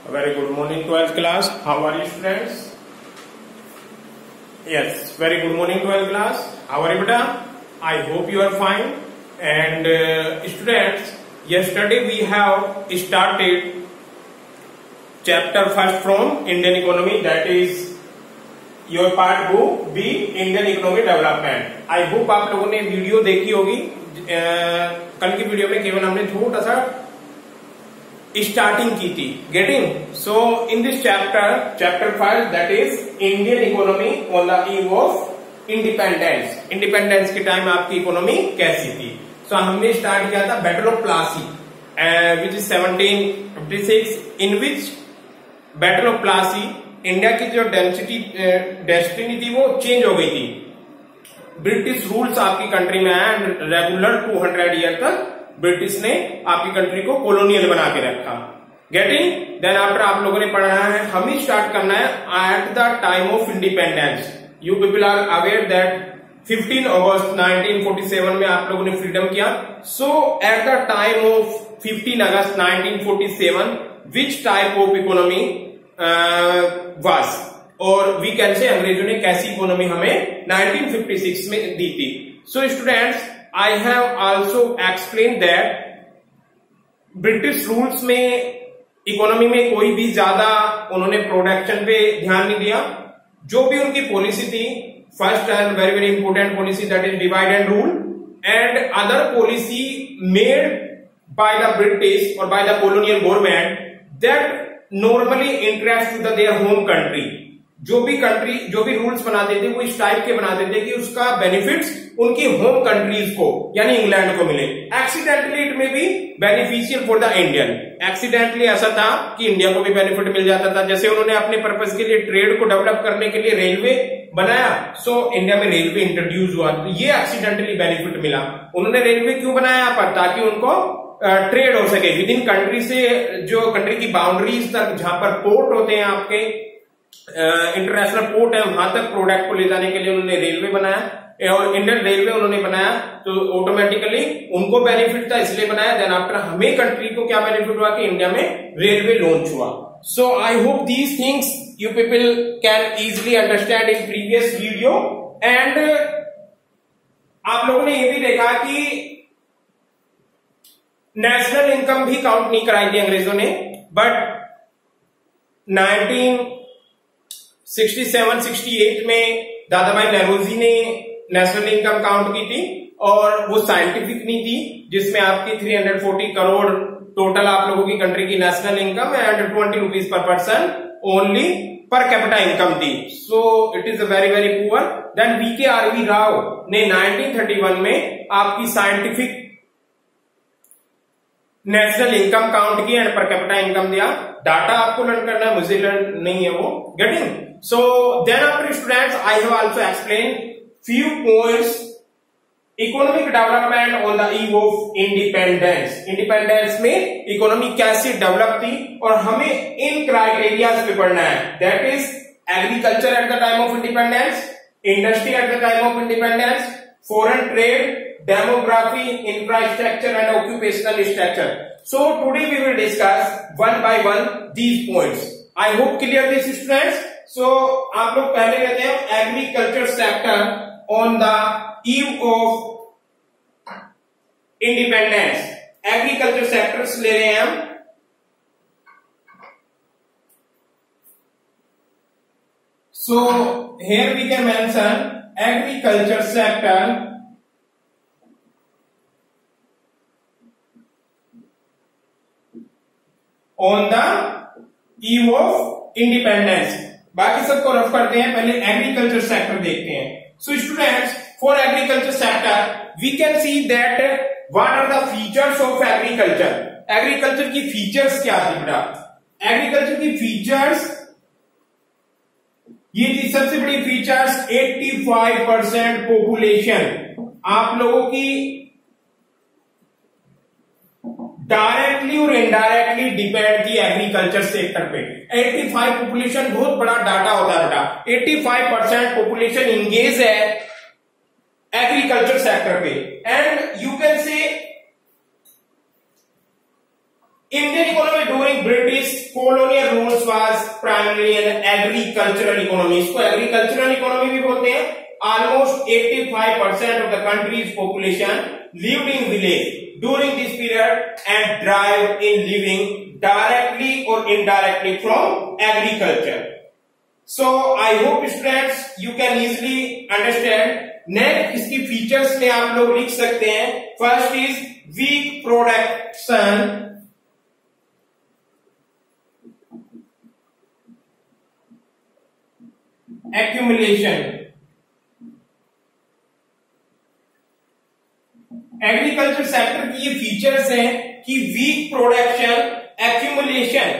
Very good morning, 12th class. How are you, students? Yes, very good morning, 12th class. How are you, beta? I hope you are fine. And students, yesterday we have started chapter first from Indian economy, that is your part book B, Indian economy development. I hope आप लोगों ने video देखी होगी. कल की video में केवल हमने थोड़ा सा स्टार्टिंग की थी. Getting? So in this chapter 5, that is Indian economy on the eve of independence. Independence के टाइम आपकी इकोनॉमी कैसी थी? सो हमने स्टार्ट किया था battle of Plassey which is 1756, in which battle of Plassey India की जो डेस्टिनी थी वो चेंज हो गई थी. ब्रिटिश रूल्स आपकी कंट्री में आया एंड रेगुलर 200 ईयर तक ब्रिटिश ने आपकी कंट्री को कॉलोनियल बना के रखा. गेटिंग? देन आफ्टर आप लोगों ने पढ़ना है, हम ही स्टार्ट करना है at the time of independence. You people are aware that 15 August 1947 में आप लोगों ने फ्रीडम किया. So at the time of 15 August 1947 which type of economy was, और वी कैन से अंग्रेजों ने कैसी इकोनॉमी हमें 1956 में दी थी. So students, I have also explained that British rules में इकोनॉमी में कोई भी ज्यादा उन्होंने प्रोडक्शन पे ध्यान नहीं दिया. जो भी उनकी पॉलिसी थी, first and very very important policy, that is divide and rule, and other policy made by the British और by the colonial government that normally interest to their home country. जो भी रूल्स बनाते थे वो इस type के बनाते थे कि उसका बेनिफिट्स उनकी होम कंट्रीज को यानी इंग्लैंड को मिले. Accidentally it may be beneficial for the Indian. Accidentally ऐसा था कि इंडिया को भी बेनिफिट मिल जाता था. जैसे उन्होंने अपने पर्पज के लिए ट्रेड को डेवलप करने के लिए रेलवे बनाया, सो इंडिया में रेलवे इंट्रोड्यूस हुआ, तो ये एक्सीडेंटली बेनिफिट मिला. उन्होंने रेलवे क्यों बनाया? पर ताकि उनको ट्रेड हो सके विद इन कंट्री से, जो कंट्री की बाउंड्रीज तक जहां पर पोर्ट होते हैं, आपके इंटरनेशनल पोर्ट है, वहां तक प्रोडक्ट को ले जाने के लिए उन्होंने रेलवे बनाया. और इंडियन रेलवे उन्होंने बनाया तो ऑटोमेटिकली उनको बेनिफिट था, इसलिए बनाया. देन आफ्टर हमें कंट्री को क्या बेनिफिट हुआ कि इंडिया में रेलवे लॉन्च हुआ. So I hope these things you people can easily understand in previous video. And आप लोगों ने ये भी देखा कि नेशनल इनकम भी काउंट नहीं कराई थी अंग्रेजों ने, बट 1967-68 में दादाभाई नौरोजी ने नेशनल इनकम काउंट की थी, और वो साइंटिफिक नहीं थी, जिसमें आपकी 340 करोड़ टोटल आप लोगों की कंट्री की national income and 20 rupees per person only per capita income थी. So it is very very poor. Then VKRV Rao ने 1931 में आपकी साइंटिफिक नेशनल इनकम काउंट की एंड पर कैपिटा इनकम दिया. डाटा आपको लर्न करना है, मुझे लर्न नहीं है वो. Getting? So then after students I have also explain few points economic development on the eve of independence. Independence में इकोनॉमी कैसे डेवलप थी और हमें इन क्राइटेरियाज पे पढ़ना है. That is agriculture at the time of independence, industry at the time of independence, foreign trade, demography, infrastructure and occupational structure. So today we will discuss one by one these points. I hope clear this students. So आप लोग पहले लेते हैं agriculture sector on the eve of independence. Agriculture sectors ले रहे हैं हम. So here we can mention agriculture sector on the eve of independence. बाकी सबको रफ करते हैं, पहले एग्रीकल्चर सेक्टर देखते हैं. So students, for agriculture sector, we can see that what are the features of agriculture. Agriculture की features क्या थी बेटा? Agriculture की features ये थी सबसे बड़ी features 85% population आप लोगों की डायरेक्टली और इनडायरेक्टली डिपेंड थी एग्रीकल्चर सेक्टर पे. 85 पॉपुलेशन बहुत बड़ा डाटा होता है बेटा. 85% पॉपुलेशन इंगेज है एग्रीकल्चर सेक्टर पे. And you can say Indian economy during British colonial rules was primarily an agricultural economy. इसको agricultural economy भी बोलते हैं. Almost 85% of the country's population lived in village during this period and thrived in living directly or indirectly from agriculture. So I hope students you can easily understand. Next इसकी features में आप लोग लिख सकते हैं. First is weak production. Accumulation. Agriculture sector की ये features हैं कि weak production, accumulation.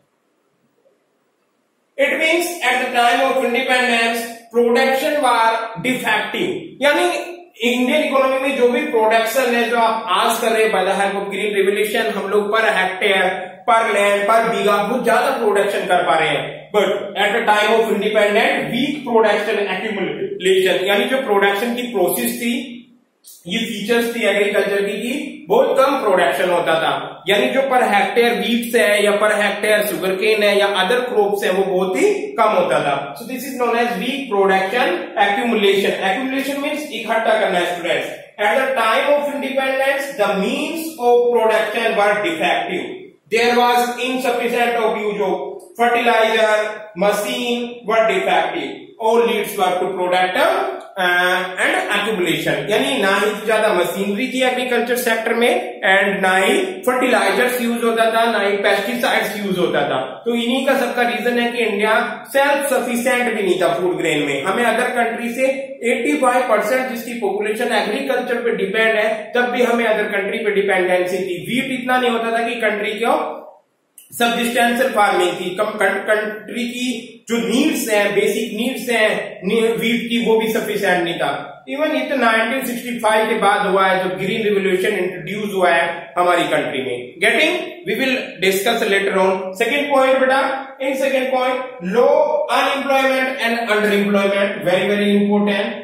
It means at the time of independence production were defective. यानी इंडियन इकोनॉमी में जो भी प्रोडक्शन है जो आप आज कर रहे हैं by the help of green revolution, हम लोग पर हेक्टेयर, पर लैंड, पर बीघा बहुत ज्यादा प्रोडक्शन कर पा रहे हैं. But at the time of independent weak production accumulation, यानी जो प्रोडक्शन की प्रोसेस थी, ये फीचर्स थी एग्रीकल्चर की बहुत कम प्रोडक्शन होता था. यानी जो पर हेक्टेयर वीट्स है या पर हेक्टेयर शुगरकेन है या अदर क्रॉप्स है वो बहुत ही कम होता था. So this is known as weak production accumulation. Accumulation means इकट्ठा करना है students. At the time of independence the means of production were defective. There was insufficient of use of fertilizer, machine were defective. All leads were to product and accumulation. यानी ना ही ज्यादा machinery थी agriculture sector में and ना ही fertilisers use होता था, ना ही pesticides use होता था. तो इन्हीं का सबका रीजन है कि इंडिया सेल्फ सफिशिएंट भी नहीं था फूड ग्रेन में. हमें अदर कंट्री से 85% जिसकी पॉपुलेशन एग्रीकल्चर पे डिपेंड है, तब भी हमें अदर कंट्री पे डिपेंडेंसी थी. वीट इतना नहीं होता था कि कंट्री क्यों सबसिस्टेंशियल फार्मिंग थी. कंट्री की जो नीड्स हैं, बेसिक नीड्स हैं वीट की, वो भी सफिशिएंट नहीं था. इवन इट 1965 के बाद हुआ है जो ग्रीन रिवोल्यूशन इंट्रोड्यूस हुआ है हमारी कंट्री में. Getting we will discuss later on. Second point बेटा, in second point low unemployment and underemployment, very very important.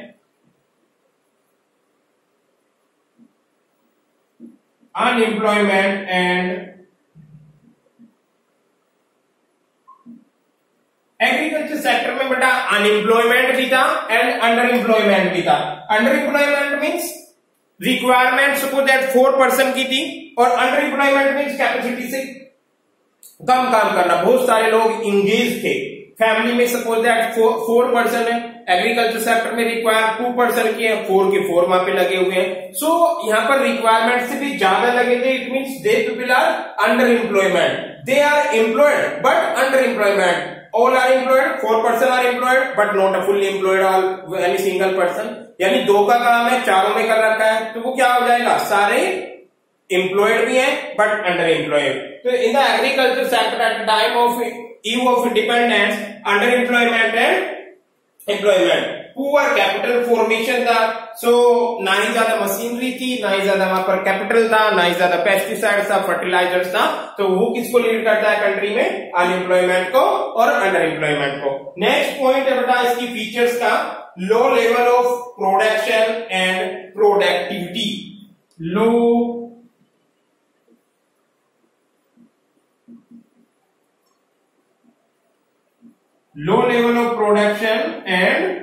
Unemployment and agriculture sector में बेटा अनएम्प्लॉयमेंट भी था एंड अंडर एम्प्लॉयमेंट भी था. Underemployment means requirement suppose that 4% की थी और अंडर एम्प्लॉयमेंट मीन्स कैपेसिटी से कम काम करना. बहुत सारे लोग इंगेज थे. फैमिली में सपोज दैट 4% है, एग्रीकल्चर सेक्टर में रिक्वायर 2% की है, 4 के 4 वहां पे लगे हुए हैं. सो यहाँ पर रिक्वायरमेंट से भी ज्यादा लगे थे. It means they people are underemployment. They are employed but underemployment. All are employed, 4% are employed, but not a fully employed all any single person. यानी 2 का काम है, 4 में कर रखा है, तो वो क्या हो जाएगा, सारे employed भी हैं but under employed. तो in the agriculture sector at the time of eve of independence, under employment and employment, poor capital formation था. सो ना ही ज्यादा मशीनरी थी, ना ही ज्यादा वहां पर कैपिटल था, ना ही ज्यादा पेस्टिसाइड्स था, फर्टिलाइजर्स था. तो वो किसको लीड करता है कंट्री में, अनएम्प्लॉयमेंट को और अंडर एम्प्लॉयमेंट को. नेक्स्ट पॉइंट है बेटा इसकी फीचर्स का, low level of production and productivity. Low level of production and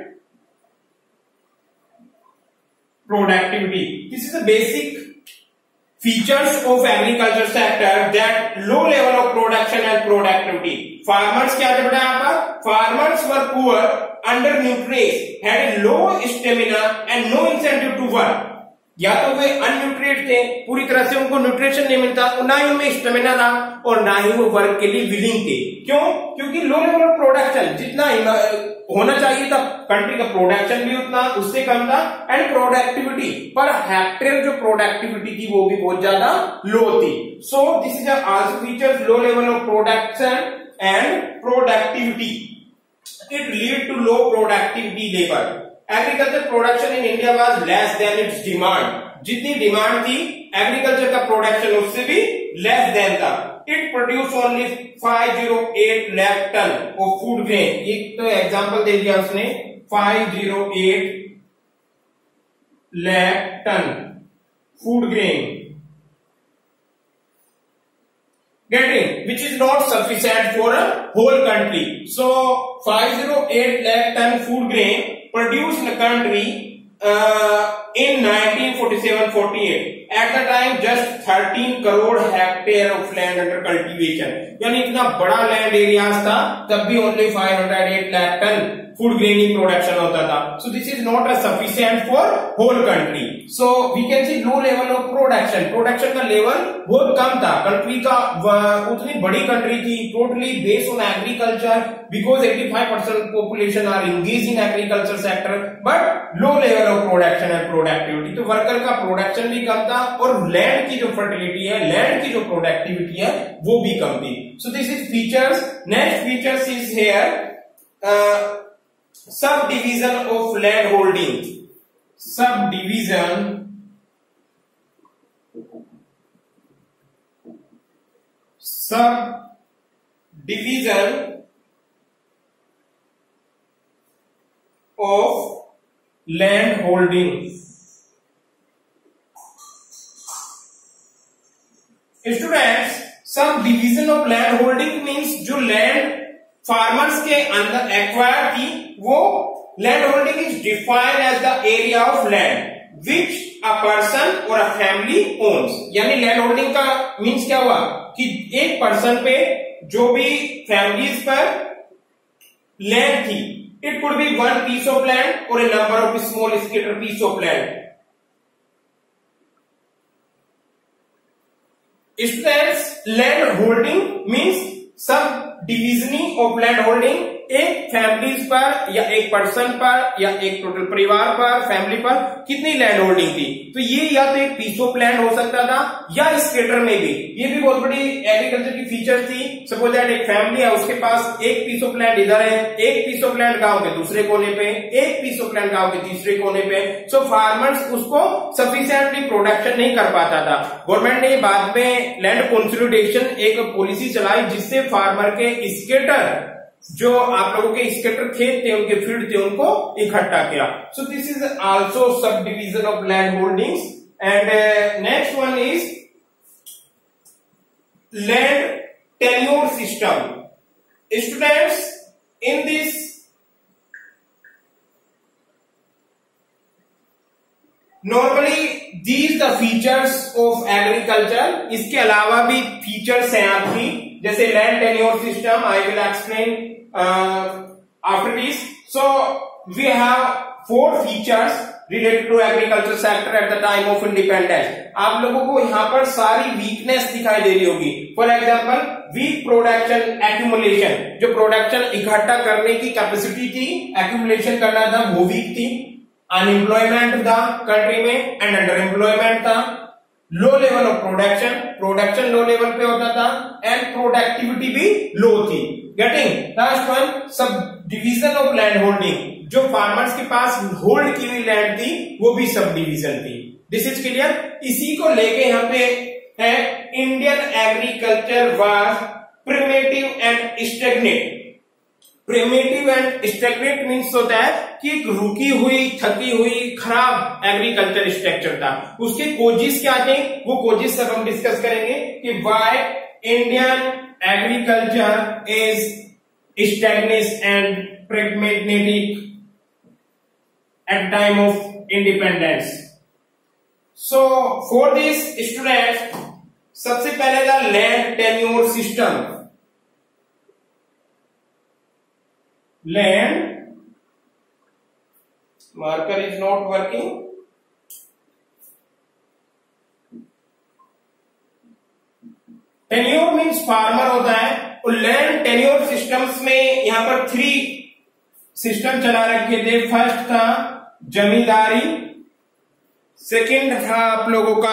productivity. This is the basic features of agriculture sector, that low level of production and productivity. Farmers क्या थे बेटा यहाँ पर, farmers were poor, undernourished, had low stamina and no incentive to work. या तो वे अनन्यूट्रिएट थे, पूरी तरह से उनको न्यूट्रिशन नहीं मिलता, और ना ही उनमें स्टेमिना था और ना ही वो वर्क के लिए विलिंग थे. क्यों? क्योंकि लो लेवल ऑफ प्रोडक्शन जितना होना चाहिए था, कंट्री का प्रोडक्शन भी उतना उससे कम था, एंड प्रोडक्टिविटी पर हेक्टेयर जो प्रोडक्टिविटी थी वो भी बहुत ज्यादा लो थी. So this is also features, low level of production and productivity. It lead to low productivity level. Agriculture production in India was less than its demand. जितनी demand थी agriculture का प्रोडक्शन उससे भी लेस देन था. It produce only 508 lakh ton of food grain. एक तो example दे दिया उसने, 508 lakh ton food grain. getting, which is not sufficient for a whole country. So 508 lakh ton food grain produced in the country in 1947-48. At the time just 13 crore hectare of land under cultivation. यानी इतना बड़ा land area था, तब भी only 508 lakh ton food graining production होता था. So this is not sufficient for whole country. So we can see low level of production का level बहुत कम था. कंट्री का उतनी बड़ी कंट्री थी, totally based on agriculture, because 85% population are engage in agriculture sector, but low level of production and productivity. तो worker का प्रोडक्शन भी कम था और लैंड की जो फर्टिलिटी है, लैंड की जो प्रोडक्टिविटी है, वो भी कम थी. So this is features. Next features is here subdivision of land holding. Subdivision of land holding. Students, subdivision of land holding means जो लैंड फार्मर्स के अंदर एक्वायर की, वो land holding is defined as the area of land which a person or a family owns. यानी land holding का means क्या हुआ कि एक पर्सन पे जो भी फैमिलीज पर लैंड थी, it could be one piece of land or a number of small scatter piece of land. Students, land holding means subdivisioning of land holding. एक फैमिलीज पर या एक पर्सन पर या एक टोटल परिवार पर, फैमिली पर कितनी लैंड होल्डिंग थी. तो ये या तो एक पीस ऑफ लैंड हो सकता था या स्केटर में भी. ये भी बहुत बड़ी एग्रीकल्चर की फीचर थी. सपोज दैट एक फैमिली है, उसके पास एक पीस ऑफ लैंड इधर है, एक पीस ऑफ लैंड गांव के दूसरे कोने पे, एक पीस ऑफ लैंड गांव के तीसरे कोने पे. सो फार्मर्स उसको सफिशिएंटली प्रोडक्शन नहीं कर पाता था. गवर्नमेंट ने बाद में लैंड कंसोलिडेशन एक पॉलिसी चलाई, जिससे फार्मर के स्केटर, जो आप लोगों के स्केटर खेत थे, उनके फील्ड थे, उनको इकट्ठा किया. So this is also subdivision of land holdings. And next one is land tenure system. Students, in this normally these the features of agriculture. इसके अलावा भी फीचर्स हैं आपकी, जैसे land tenure system. I will explain after this. So we have 4 features related to agriculture sector at the time of independence. आप लोगों को यहाँ पर सारी वीकनेस दिखाई दे रही होगी. For example, weak production accumulation. जो प्रोडक्शन इकट्ठा करने की कैपेसिटी थी, एक्यूमुलेशन करना था, वो वीक थी. अनएम्प्लॉयमेंट था कंट्री में एंड अंडर एम्प्लॉयमेंट था. Low level of production low level पे होता था एंड प्रोडक्टिविटी भी लो थी. Getting last one, subdivision of land holding. जो फार्मर्स के पास होल्ड की हुई लैंड थी, वो भी सब डिविजन थी. This is clear. इसी को लेके यहाँ पे है Indian agriculture was primitive and stagnant. Primitive and stagnant means होता है कि एक रुकी हुई, थकी हुई, खराब एग्रीकल्चर स्ट्रक्चर था. उसके कोजिस क्या थे, वो कोजिस सब हम डिस्कस करेंगे कि why Indian agriculture is stagnant and pragmatic at time of independence. So for this student, सबसे पहले था land tenure system. Land marker is not working. Tenure means farmer होता है. और लैंड टेन्योर सिस्टम्स में यहां पर 3 सिस्टम चला रखे थे. फर्स्ट था जमींदारी, सेकंड था आप लोगों का.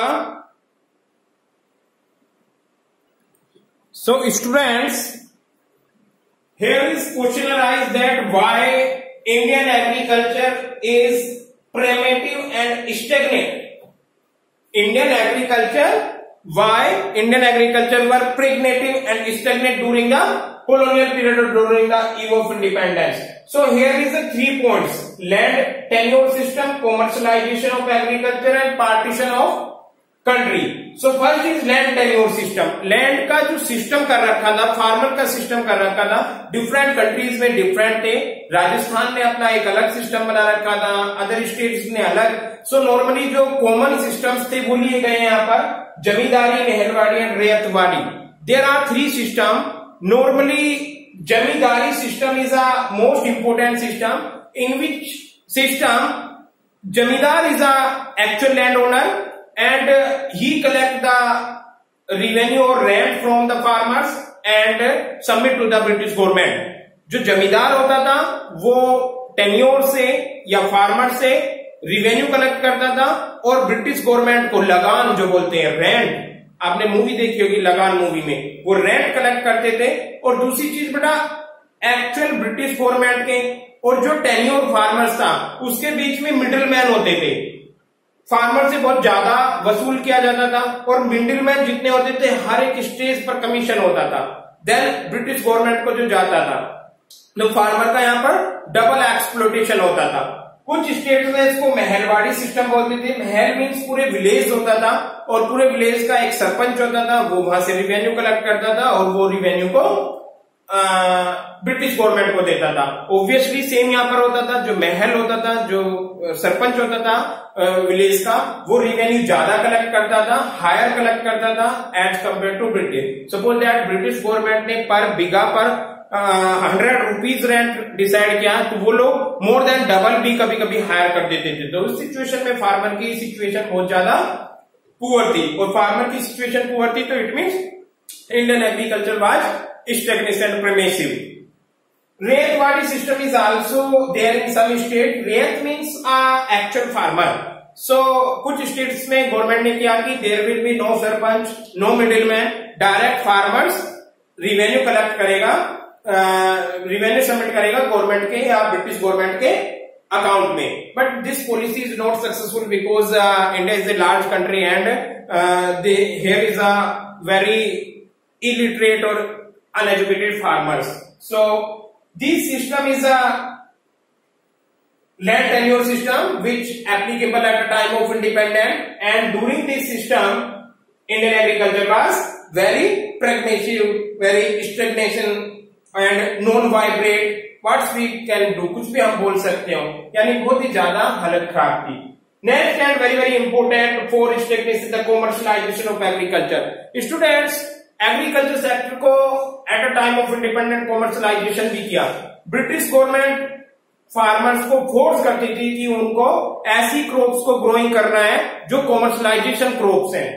So students, here is question arise that why Indian agriculture is primitive and stagnant. Indian agriculture, why Indian agriculture were primitive and stagnant during the colonial period or during the eve of independence. So here is the 3 points: land tenure system, commercialization of agriculture, and partition of country. So first is land tenure system. Land का जो system कर रखा था, farmer का system कर रखा था, different countries में डिफरेंट थे। राजस्थान ने अपना एक अलग सिस्टम बना रखा था, अदर स्टेट्स ने अलग। सो नॉर्मली जो कॉमन सिस्टम्स थे वो लिए गए यहाँ पर, zamindari, mahalwari and ryotwari. There are 3 system. Normally zamindari system is a most important system, in which system zamindar is a actual land owner and he collect the revenue or rent from the farmers and submit to the British government। जो जमींदार होता था वो tenure से या farmer से revenue collect करता था और ब्रिटिश गवर्नमेंट को लगान जो बोलते हैं, रेंट, आपने मूवी देखी होगी लगान मूवी में, वो रेंट कलेक्ट करते थे। और दूसरी चीज बेटा, एक्चुअल ब्रिटिश गवर्नमेंट के और जो टेन्योर फार्मर्स था उसके बीच में मिडिल मैन होते थे। फार्मर से बहुत ज्यादा वसूल किया जाता था और मिडिलमैन जितने होते थे हर एक स्टेज पर कमीशन होता था। देन ब्रिटिश गवर्नमेंट को जो जाता था, तो फार्मर का यहाँ पर डबल एक्सप्लोटेशन होता था। कुछ स्टेट में इसको महलवाड़ी सिस्टम बोलते थे। महल मीन्स पूरे विलेज होता था और पूरे विलेज का एक सरपंच होता था, वो वहां से रिवेन्यू कलेक्ट करता था और वो रिवेन्यू को ब्रिटिश गवर्नमेंट को देता था। ऑब्वियसली सेम यहाँ पर होता था, जो महल होता था, जो सरपंच होता था विलेज का, वो रिवेन्यू ज्यादा कलेक्ट करता था, हायर कलेक्ट करता था as compare to British. Suppose that British government ने पर बीघा पर 100 रुपीज रेंट डिसाइड किया, तो वो लोग मोर देन डबल भी कभी कभी हायर कर देते थे। तो उस सिचुएशन में फार्मर की सिचुएशन बहुत ज्यादा पुअर थी, और फार्मर की सिचुएशन पुअर थी तो it means Indian agriculture was stagnation permissive। Rayatwadi system is also there in some state। Rayat means actual farmer। So कुछ स्टेट्स में गवर्नमेंट ने किया कि there will be no sarpanch, no middleman, direct farmers revenue collect करेगा, revenue submit करेगा government के या British government के अकाउंट में। But this policy is not successful because India is a large country and here is a very illiterate or uneducated farmers। So this system is a land tenure system which applicable at the time of independence, and during this system Indian agriculture was very pragmatic, very stagnation and non-vibrant। What we can do, कुछ भी हम बोल सकते हो, यानी बहुत ही ज्यादा हालत खराब थी। Next and very important for stagnation the commercialization of agriculture। Students, agriculture sector को at a time of independent commercialization भी किया। ब्रिटिश गवर्नमेंट फार्मर्स को फोर्स करती थी कि उनको ऐसी क्रॉप्स को ग्रोइंग करना है जो कॉमर्शलाइजेशन क्रॉप्स हैं।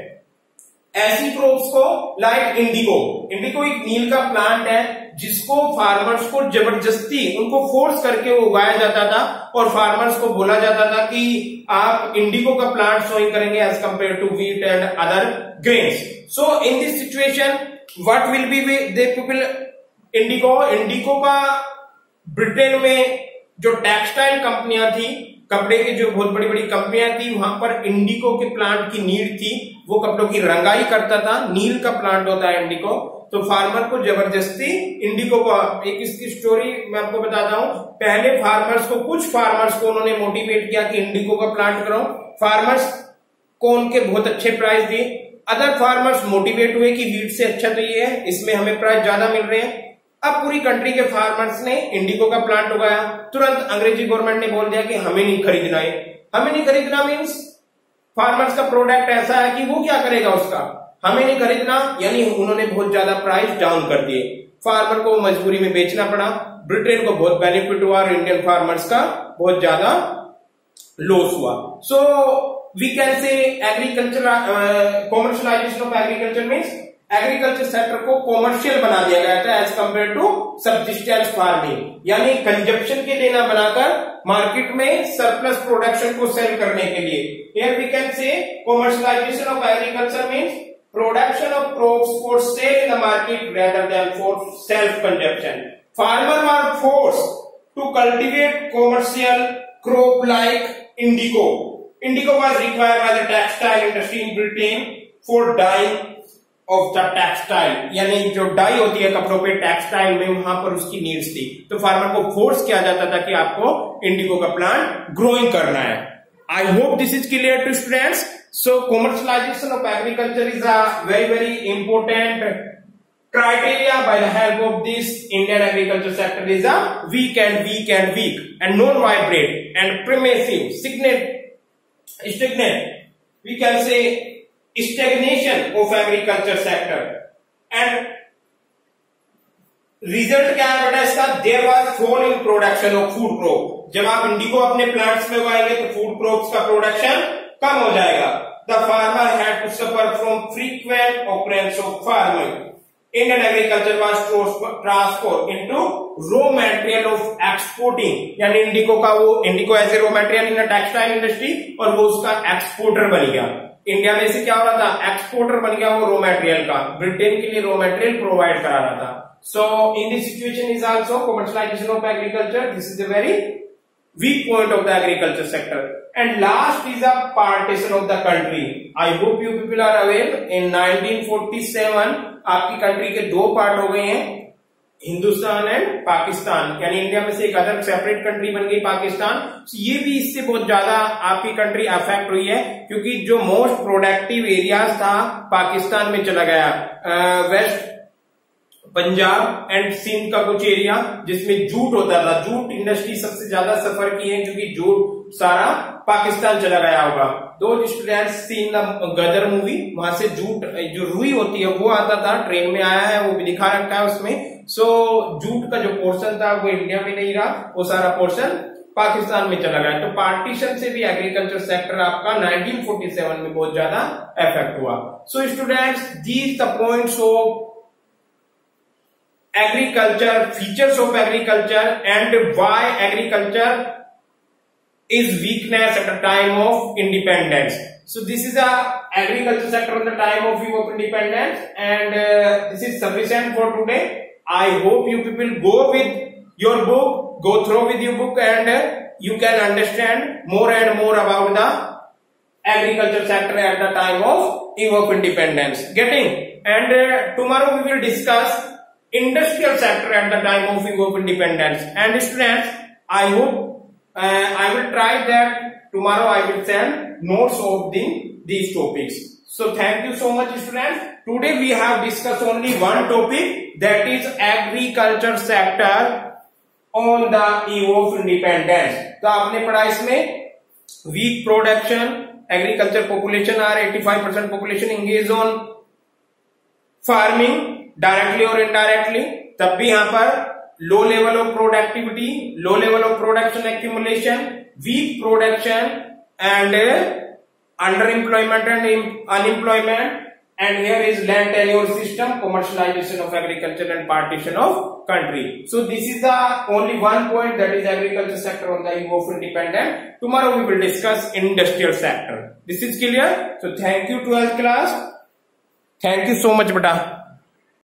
ऐसी क्रॉप्स को लाइक इंडिगो। इंडिगो एक नील का प्लांट है जिसको फार्मर्स को जबरदस्ती उनको फोर्स करके उगाया जाता था, और फार्मर्स को बोला जाता था कि आप इंडिगो का प्लांट सोइंग करेंगे as compare to wheat and other grains. So in this situation what will be they people indigo का ब्रिटेन में जो टेक्सटाइल कंपनियां थी, कपड़े की जो बहुत बड़ी बड़ी कंपनियां थी, वहां पर इंडिगो के प्लांट की नीड थी। वो कपड़ों की रंगाई करता था, नील का प्लांट होता है इंडिगो। तो फार्मर को जबरदस्ती इंडिगो को, एक इसकी स्टोरी मैं आपको बताता हूं। पहले फार्मर्स को, कुछ फार्मर्स को उन्होंने मोटिवेट किया कि इंडिगो का प्लांट करो। फार्मर्स को उनके बहुत अच्छे प्राइस दिए। अदर फार्मर्स मोटिवेट हुए कि वीट से अच्छा तो ये है, इसमें हमें प्राइस ज्यादा मिल रहे हैं। अब पूरी कंट्री के फार्मर्स ने इंडिगो का प्लांट उगाया। तुरंत अंग्रेजी गवर्नमेंट ने बोल दिया कि हमें नहीं खरीदना है। हमें नहीं खरीदना मीन्स फार्मर्स का प्रोडक्ट ऐसा है कि वो क्या करेगा उसका, हमें नहीं खरीदना, यानी उन्होंने बहुत ज्यादा प्राइस डाउन कर दिए। फार्मर को मजबूरी में बेचना पड़ा। ब्रिटेन को बहुत बेनिफिट हुआ और इंडियन फार्मर्स का बहुत ज्यादा लॉस हुआ। So we can say agriculture commercialization of agriculture means agriculture sector को कॉमर्शियल बना दिया गया था as compare to subsistence farming, यानी कंजप्शन के लिए ना बनाकर मार्केट में सरप्लस प्रोडक्शन को सेल करने के लिए। Here we can say commercialization of agriculture means production of crops for sale in the market rather than for self consumption। Farmer were forced to cultivate commercial crop like indigo। Indigo was required by the textile industry in Britain for dyeing of the textile, यानी जो die होती है कपड़ों पे textile में, वहां पर उसकी नीड्स थी। तो फार्मर को फोर्स किया जाता था कि आपको इंडिगो का प्लांट ग्रोइंग करना है। I hope this is clear to students। So commercialization of agriculture is a very important criteria. By the help of this, Indian agriculture sector is a weak and non-vibrant and primitive, stagnant. We can say stagnation of agriculture sector. And result क्या है बेटा इसका? There was fall in production of food crop. जब आप indigo अपने plants में उगाएंगे तो फूड क्रॉप्स का प्रोडक्शन कम हो जाएगा. The farmer had to suffer from frequent occurrence of farming. Indian agriculture was transform into raw material of exporting. यानी इंडिगो का वो indigo as a raw material in textile industry और वो उसका एक्सपोर्टर बन गया. इंडिया में से क्या हो रहा था? एक्सपोर्टर बन गया वो रॉ मटेरियल का. ब्रिटेन के लिए रॉ मटेरियल प्रोवाइड करा रहा था. So in this situation is also commercialization of agriculture. This is a very weak point of the agriculture sector. And last is a partition of the country. I hope you people are aware. In 1947 आपकी country के दो part हो गए हैं, Hindustan and Pakistan. यानी India में से एक अलग सेपरेट कंट्री बन गई पाकिस्तान. ये भी इससे बहुत ज्यादा आपकी कंट्री अफेक्ट हुई है क्योंकि जो मोस्ट प्रोडक्टिव एरियाज था पाकिस्तान में चला गया. वेस्ट पंजाब एंड सिंध का कुछ एरिया जिसमें जूट होता था, जूट इंडस्ट्री सबसे ज्यादा सफर की है क्योंकि जूट सारा पाकिस्तान चला गया होगा. Do students seen the Gadar movie, वहां से जूट जो रुई होती है वो आता था, ट्रेन में आया है, वो भी दिखा रखा है उसमें. सो जूट का जो पोर्शन था वो इंडिया में नहीं रहा, वो सारा पोर्शन पाकिस्तान में चला गया. तो पार्टीशन से भी एग्रीकल्चर सेक्टर आपका 1947 में बहुत ज्यादा इफेक्ट हुआ. So students, these the points of agriculture, features of agriculture and why agriculture is weakness at the time of independence. So this is a agriculture sector at the time of view of independence, and this is sufficient for today. I hope you people go with your book, go through with your book, and you can understand more and more about the agriculture sector at the time of eve of independence. Getting? And tomorrow we will discuss industrial sector at the time of eve of independence. And students, I hope I will try that tomorrow I will send notes of these topics. So thank you so much students. Today we have discussed only one topic, that is agriculture sector on the eve of independence. तो आपने पढ़ा इसमें weak production, agriculture population are 85% population engaged on farming directly और indirectly. तब भी यहां पर low level of productivity, low level of production accumulation, weak production and underemployment and unemployment. And here is land tenure system, commercialization of agriculture and partition of country. So this is the only one point, that is agriculture sector on the eve of independence. Tomorrow we will discuss industrial sector. This is clear? So thank you 12th class. Thank you so much beta.